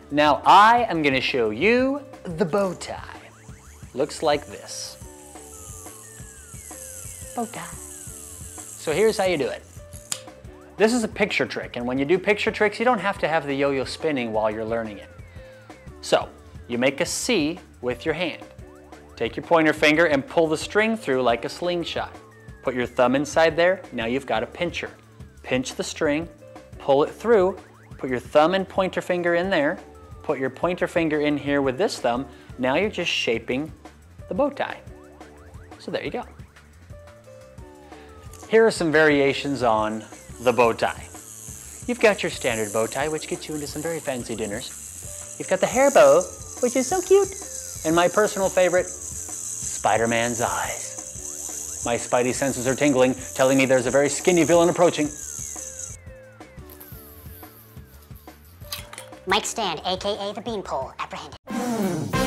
Now I am gonna show you the bow tie. Looks like this. Bow tie. So here's how you do it. This is a picture trick, and when you do picture tricks, you don't have to have the yo-yo spinning while you're learning it. So, you make a C with your hand. Take your pointer finger and pull the string through like a slingshot. Put your thumb inside there, now you've got a pincher. Pinch the string, pull it through, put your thumb and pointer finger in there, put your pointer finger in here with this thumb, now you're just shaping the bow tie. So there you go. Here are some variations on the bow tie. You've got your standard bow tie, which gets you into some very fancy dinners. You've got the hair bow, which is so cute. And my personal favorite, Spider-Man's eyes. My spidey senses are tingling, telling me there's a very skinny villain approaching. Mike Stand, AKA the Beanpole, apprehended.